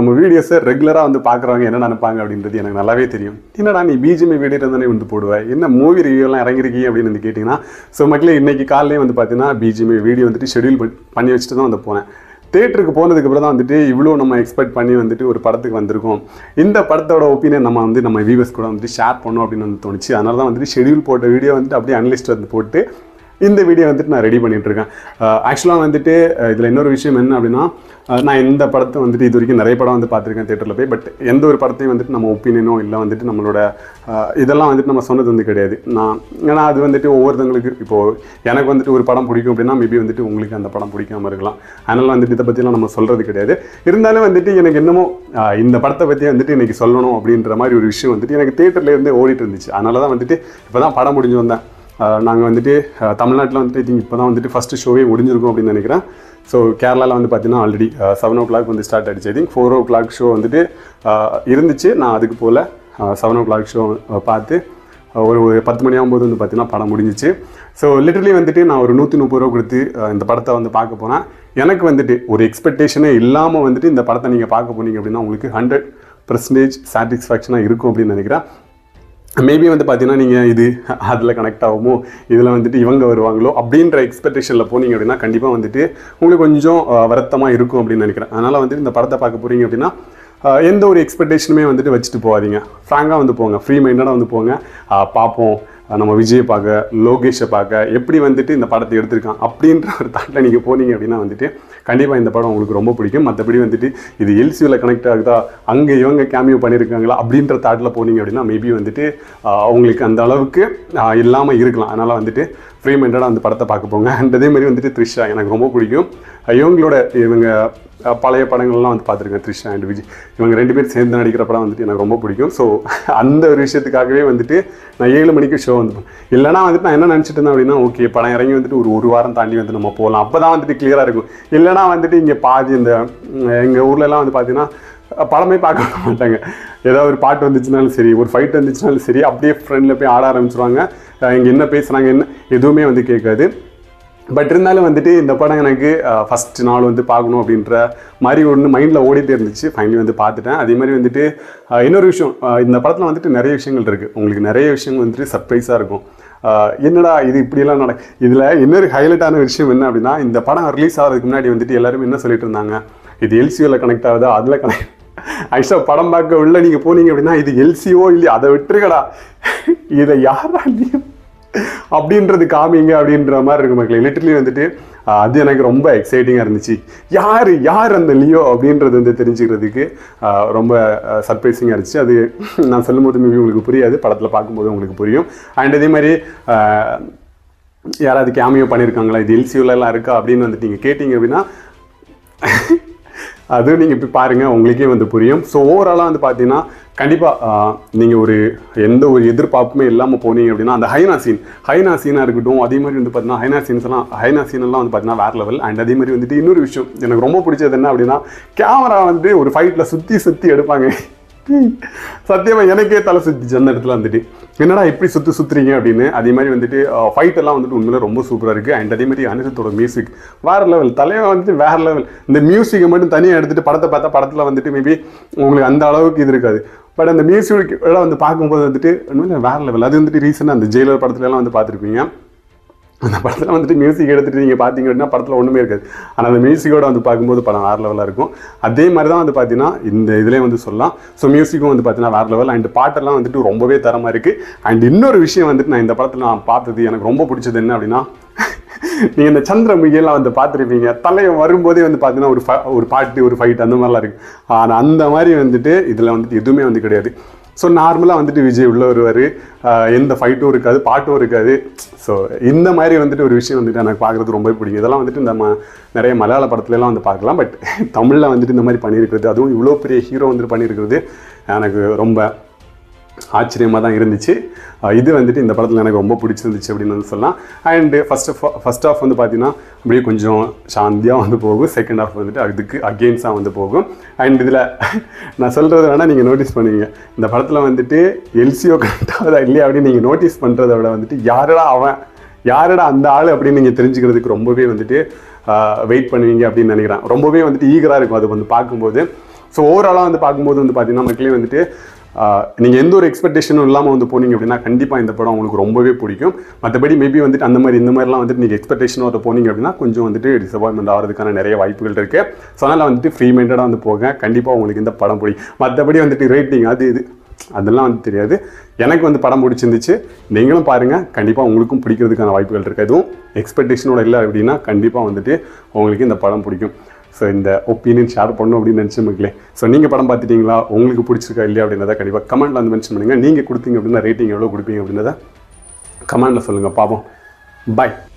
நம்ம வீடியோஸை ரெகுலராக வந்து பார்க்குறவங்க என்ன நினைப்பாங்க அப்படின்றது எனக்கு நல்லாவே தெரியும். என்னடா நீ பிஜிஎம் வீடியோ இருந்தானே வந்து போடுவேன், என்ன மூவி ரிவ்யூலாம் இறங்கிருக்கீங்க அப்படின்னு வந்து கேட்டிங்கன்னா, ஸோ மக்களே இன்றைக்கி காலையிலே வந்து பார்த்தீங்கன்னா பிஜிஎம் வீடியோ வந்துட்டு ஷெடியூல் பண்ணி வச்சுட்டு தான் வந்து போனேன். தேட்டருக்கு போனதுக்கப்புறம் தான் வந்துட்டு இவ்வளோ நம்ம எக்ஸ்பெக்ட் பண்ணி வந்துட்டு ஒரு படத்துக்கு வந்திருக்கோம். இந்த படத்தோட ஒப்பீனியன் நம்ம வந்து நம்ம வியூவர்ஸ் கூட வந்துட்டு ஷேர் பண்ணோம் அப்படின்னு வந்து தோணுச்சு. அதனால தான் வந்துட்டு ஷெடியூல் போட்ட வீடியோ வந்துட்டு அப்படியே அனலிஸ்ட் வந்து போட்டு இந்த வீடியோ வந்துட்டு நான் ரெடி பண்ணிகிட்ருக்கேன். ஆக்சுவலாக வந்துட்டு இதில் இன்னொரு விஷயம் என்ன அப்படின்னா, நான் இந்த படத்தை வந்துட்டு இது வரைக்கும் நிறைய படம் வந்து பார்த்துருக்கேன் தேட்டரில் போய். பட் எந்த ஒரு படத்தையும் வந்துட்டு நம்ம ஒப்பீனியனோ இல்லை வந்துட்டு நம்மளோட இதெல்லாம் வந்துட்டு நம்ம சொன்னது வந்து கிடையாது. ஏன்னா அது வந்துட்டு ஒவ்வொருத்தங்களுக்கு இப்போது எனக்கு வந்துட்டு ஒரு படம் பிடிக்கும் அப்படின்னா மேபி வந்துட்டு உங்களுக்கு அந்த படம் பிடிக்காமல் இருக்கலாம். அதனால் வந்துட்டு இதை பற்றிலாம் நம்ம சொல்கிறது கிடையாது. இருந்தாலும் வந்துட்டு எனக்கு என்னமோ இந்த படத்தை பற்றி வந்துட்டு இன்றைக்கி சொல்லணும் அப்படின்ற மாதிரி ஒரு விஷயம் வந்துட்டு எனக்கு தேட்டர்லேருந்து ஓடிட்டு இருந்துச்சு. அதனால தான் வந்துட்டு இப்போ தான் படம் முடிஞ்சு வந்தேன். நாங்கள் வந்துட்டு தமிழ்நாட்டில் வந்துட்டு ஐ திங்க் இப்போ தான் வந்துட்டு ஃபஸ்ட்டு ஷோவே முடிஞ்சிருக்கும் அப்படின்னு நினைக்கிறேன். ஸோ கேரளாவில் வந்து பார்த்தீங்கன்னா ஆல்ரெடி 7 o'clock வந்து ஸ்டார்ட் ஆகிடுச்சு. ஐ திங்க் 4 o'clock ஷோ வந்துட்டு இருந்துச்சு. நான் அதுக்கு போல் 7 o'clock ஷோ பார்த்து ஒரு 10 மணி ஆகும்போது வந்து பார்த்தீங்கன்னா படம் முடிஞ்சிச்சு. ஸோ லிட்டரலி வந்துட்டு நான் ஒரு 130 ரூபா கொடுத்து இந்த படத்தை வந்து பார்க்க போனேன். எனக்கு வந்துட்டு ஒரு எக்ஸ்பெக்டேஷனே இல்லாமல் வந்துட்டு இந்த படத்தை நீங்கள் பார்க்க போனீங்க அப்படின்னா உங்களுக்கு 100% சாட்டிஸ்ஃபேக்ஷனாக இருக்கும் அப்படின்னு நினைக்கிறேன். மேபி வந்து பார்த்தீங்கன்னா நீங்கள் இது அதில் கனெக்ட் ஆகுமோ, இதில் வந்துட்டு இவங்க வருவாங்களோ அப்படின்ற எக்ஸ்பெக்டேஷனில் போனீங்க அப்படின்னா கண்டிப்பாக வந்துட்டு உங்களுக்கு கொஞ்சம் வருத்தமாக இருக்கும் அப்படின்னு நினைக்கிறேன். அதனால் வந்துட்டு இந்த படத்தை பார்க்க போகிறீங்க அப்படின்னா எந்த ஒரு எக்ஸ்பெக்டேஷனுமே வந்துட்டு வச்சுட்டு போகாதீங்க. ஃப்ராங்காக வந்து போங்க, ஃப்ரீ மைண்டடாக வந்து போங்க. பார்ப்போம், நம்ம விஜயை பார்க்க, லோகேஷை பார்க்க, எப்படி வந்துட்டு இந்த படத்தை எடுத்திருக்கான் அப்படின்ற ஒரு தாட்டில் நீங்கள் போனீங்க அப்படின்னா வந்துட்டு கண்டிப்பாக இந்த படம் உங்களுக்கு ரொம்ப பிடிக்கும். மற்றபடி வந்துட்டு இது எல்சியூவில் கனெக்ட் ஆகுதா, அங்கே இவங்க கேமியோ பண்ணியிருக்காங்களா அப்படின்ற தாட்டில் போனீங்க அப்படின்னா மேபி வந்துட்டு அவங்களுக்கு அந்த அளவுக்கு இல்லாமல் இருக்கலாம். அதனால் வந்துட்டு ஃப்ரீ மைண்டடாக அந்த படத்தை பார்க்க போங்க. அண்ட் அதே மாதிரி வந்துட்டு த்ரிஷா எனக்கு ரொம்ப பிடிக்கும். இவங்க பழைய படங்கள்லாம் வந்து பார்த்துருக்கேன். த்ரிஷா அண்ட் விஜய் இவங்க 2 பேர் சேர்ந்து நடிக்கிற படம் வந்துட்டு எனக்கு ரொம்ப பிடிக்கும். ஸோ அந்த ஒரு விஷயத்துக்காகவே வந்துட்டு நான் 7 மணிக்கு ஷோ வந்து இல்லைனா வந்துட்டு நான் என்ன நினச்சிட்டு இருந்தேன் அப்படின்னா, ஓகே படம் இறங்கி வந்துட்டு ஒரு வாரம் தாண்டி வந்து நம்ம போகலாம், அப்போ தான் வந்துட்டு கிளியராக இருக்கும். இல்லைனா வந்துட்டு இங்கே பாதி இந்த எங்கள் ஊர்லலாம் வந்து பார்த்தீங்கன்னா படமே பார்க்க மாட்டாங்க. ஏதாவது ஒரு பாட்டு வந்துச்சுனாலும் சரி, ஒரு ஃபைட் வந்துச்சுனாலும் சரி, அப்படியே ஃப்ரெண்டில் போய் ஆட ஆரம்பிச்சிருவாங்க. இங்கே என்ன பேசுகிறாங்க என்ன எதுவுமே வந்து கேட்காது. பட் இருந்தாலும் வந்துட்டு இந்த படம் எனக்கு ஃபஸ்ட் நாள் வந்து பார்க்கணும் அப்படின்ற மாதிரி ஒன்று மைண்டில் ஓடிட்டே இருந்துச்சு. ஃபைனலி வந்து பார்த்துட்டேன். அதே மாதிரி வந்துட்டு இன்னொரு விஷயம், இந்த படத்தில் வந்துட்டு நிறைய விஷயங்கள் இருக்குது. உங்களுக்கு நிறைய விஷயங்கள் வந்துட்டு சர்ப்ரைஸாக இருக்கும். என்னடா இது இப்படியெல்லாம் இதில் இன்னொரு ஹைலைட்டான விஷயம் என்ன அப்படின்னா, இந்த படம் ரிலீஸ் ஆகிறதுக்கு முன்னாடி வந்துட்டு எல்லாருமே என்ன சொல்லிட்டு இருந்தாங்க, இது எல்சியூவில் கனெக்ட் ஆகுதா, அதில் கனெக்ட். ஆக்சுவலாக படம் பார்க்க உள்ள நீங்கள் போனீங்க அப்படின்னா இது எல்சிஓ இல்லையா, அதை விட்டுருக்கடா, இதை யாரா இல்லையோ அப்படின்றது காமிங்க அப்படின்ற மாதிரி இருக்கு மக்களே. லிட்டரலி வந்துட்டு அது எனக்கு ரொம்ப எக்ஸைட்டிங்காக இருந்துச்சு. யார் அந்த லியோ அப்படின்றது வந்து தெரிஞ்சுக்கிறதுக்கு ரொம்ப சர்ப்ரைசிங்காக இருந்துச்சு. அது நான் சொல்லும்போது மேபி உங்களுக்கு புரியாது, படத்தில் பார்க்கும்போது உங்களுக்கு புரியும். அண்ட் அதே மாதிரி யாராவது கேமியோ பண்ணியிருக்காங்களா, இது எல்சியூலலாம் இருக்கா அப்படின்னு வந்துட்டு நீங்கள் கேட்டிங்க அப்படின்னா அது நீங்கள் இப்போ பாருங்கள், உங்களுக்கே வந்து புரியும். ஸோ ஓவராலாக வந்து பார்த்தீங்கன்னா கண்டிப்பாக நீங்கள் எந்த ஒரு எதிர்பார்ப்புமே இல்லாமல் போனீங்க அப்படின்னா அந்த ஹைனா சீனாக இருக்கட்டும். அதே மாதிரி வந்து பார்த்தீங்கன்னா ஹைனா சீனெல்லாம் வந்து பார்த்தீங்கன்னா வேறு லெவல். அண்ட் அதே மாதிரி வந்துட்டு இன்னொரு விஷயம் எனக்கு ரொம்ப பிடிச்சது என்ன அப்படின்னா, கேமரா வந்து ஒரு ஃபைட்டில் சுற்றி எடுப்பாங்க. சத்தியமாக எனக்கே தலை சுற்றிச்சு அந்த இடத்துல வந்துட்டு, என்னடா இப்படி சுற்றுறீங்க அப்படின்னு. அதே மாதிரி வந்துட்டு ஃபைட்டெல்லாம் வந்துட்டு உண்மையிலே ரொம்ப சூப்பராக இருக்குது. அண்ட் அதே மாதிரி அனிருத்தோட மியூசிக் வேறு லெவல், தலைவன் வந்துட்டு வேறு லெவல். இந்த மியூசிக்கை மட்டும் தனியாக எடுத்துகிட்டு படத்தை பார்த்தா படத்தில் வந்துட்டு மேபி உங்களுக்கு அந்த அளவுக்கு இது இருக்காது. பட் அந்த மியூசிக் எல்லாம் வந்து பார்க்கும்போது வந்துட்டு உண்மையிலே வேறு லெவல். அது வந்துட்டு ரீசெண்டாக அந்த ஜெயிலர் படத்துலலாம் வந்து பார்த்துருப்பீங்க. அந்த படத்தில் வந்துட்டு மியூசிக் எடுத்துகிட்டு நீங்கள் பார்த்தீங்க அப்படின்னா படத்தில் ஒன்றுமே இருக்காது. ஆனால் அந்த மியூசிக்கோடு வந்து பார்க்கும்போது படம் வேறு லெவலாக இருக்கும். அதே மாதிரி தான் வந்து பார்த்தீங்கன்னா இந்த இதிலே வந்து சொல்லலாம். ஸோ மியூசிக்கும் வந்து பார்த்தீங்கன்னா வேறு லெவல். அண்ட் பாட்டெல்லாம் வந்துட்டு ரொம்பவே தரமாக இருக்குது. அண்ட் இன்னொரு விஷயம் வந்துட்டு நான் இந்த படத்தில் நான் பார்த்தது எனக்கு ரொம்ப பிடிச்சது என்ன அப்படின்னா, நீங்கள் இந்த சந்திரமுகியெல்லாம் வந்து பார்த்துருப்பீங்க. தலைவன் வரும்போதே வந்து பார்த்தீங்கன்னா ஒரு பாட்டு ஒரு ஃபைட் அந்த மாதிரிலாம் இருக்குது. ஆனால் அந்த மாதிரி வந்துட்டு இதில் வந்துட்டு எதுவுமே வந்து கிடையாது. ஸோ நார்மலாக வந்துட்டு விஜய் உள்ள வருவார், எந்த ஃபைட்டும் இருக்காது, பாட்டும் இருக்காது. ஸோ இந்த மாதிரி வந்துட்டு ஒரு விஷயம் வந்துட்டு எனக்கு பார்க்குறது ரொம்ப பிடிக்கும். இதெல்லாம் வந்துட்டு நம்ம நிறைய மலையாள படத்துலலாம் வந்து பார்க்கலாம். பட் தமிழில் வந்துட்டு இந்த மாதிரி பண்ணியிருக்கிறது, அதுவும் இவ்வளோ பெரிய ஹீரோ வந்துட்டு பண்ணியிருக்கிறது எனக்கு ரொம்ப ஆச்சரியமாக தான் இருந்துச்சு. இது வந்துட்டு இந்த படத்தில் எனக்கு ரொம்ப பிடிச்சிருந்துச்சு அப்படின்னு வந்து சொல்லலாம். அண்டு ஃபஸ்ட் ஆஃப் வந்து பார்த்தீங்கன்னா அப்படியே கொஞ்சம் சாந்தியாக வந்து போகும். செகண்ட் ஆஃப் வந்துட்டு அதுக்கு அகெயின்ஸாக வந்து போகும். அண்ட் இதில் நான் சொல்கிறது வேணால் நீங்கள் நோட்டீஸ் பண்ணுவீங்க, இந்த படத்தில் வந்துட்டு எல்சிஓ கனெக்ட் ஆகுதா இல்லையா அப்படின்னு நீங்கள் நோட்டீஸ் பண்ணுறத விட வந்துட்டு யாரடா அந்த ஆள் அப்படின்னு நீங்கள் தெரிஞ்சுக்கிறதுக்கு ரொம்பவே வந்துட்டு வெயிட் பண்ணுவீங்க அப்படின்னு நினைக்கிறேன். ரொம்பவே வந்துட்டு ஈகராக இருக்கும் அது வந்து பார்க்கும்போது. ஸோ ஓவராலாக வந்து பார்க்கும்போது வந்து பார்த்தீங்கன்னா மக்களே வந்துட்டு நீங்கள் எந்த ஒரு எக்ஸ்பெக்டேஷனும் இல்லாமல் வந்து போனீங்க அப்படின்னா கண்டிப்பாக இந்த படம் உங்களுக்கு ரொம்பவே பிடிக்கும். மற்றபடி மேபி வந்துட்டு அந்த மாதிரி இந்த மாதிரிலாம் வந்துட்டு நீங்கள் எக்ஸ்பெக்டேஷனோட போனீங்க அப்படின்னா கொஞ்சம் வந்துட்டு டிசப்பாயின்மெண்ட் ஆகிறதுக்கான நிறைய வாய்ப்புகள் இருக்குது. ஸோ அதனால் வந்துட்டு ஃப்ரீ மைண்டடாக வந்து போங்க, கண்டிப்பாக உங்களுக்கு இந்த படம் பிடிக்கும். மற்றபடி வந்துட்டு ரேட்டிங் அது இது அதெல்லாம் வந்து தெரியாது. எனக்கு வந்து படம் பிடிச்சிருந்துச்சு, நீங்களும் பாருங்கள், கண்டிப்பாக உங்களுக்கும் பிடிக்கிறதுக்கான வாய்ப்புகள் இருக்குது. எதுவும் எக்ஸ்பெக்டேஷனோட இல்லை அப்படின்னா கண்டிப்பாக வந்துட்டு உங்களுக்கு இந்த படம் பிடிக்கும். ஸோ இந்த ஒப்பீனியன் ஷேர் பண்ணணும் அப்படின்னு நினச்சி மக்களே. ஸோ நீங்கள் படம் பார்த்துட்டீங்களா, உங்களுக்கு பிடிச்சிருக்கா இல்லையா அப்படின்றத கண்டிப்பாக கமெண்ட்டில் வந்து மென்ஷன் பண்ணுங்கள். நீங்கள் கொடுத்தீங்க அப்படின்னா ரேட்டிங் எவ்வளோ கொடுப்பீங்க அப்படின்றத கமெண்ட்டில் சொல்லுங்கள், பார்ப்போம். பாய்.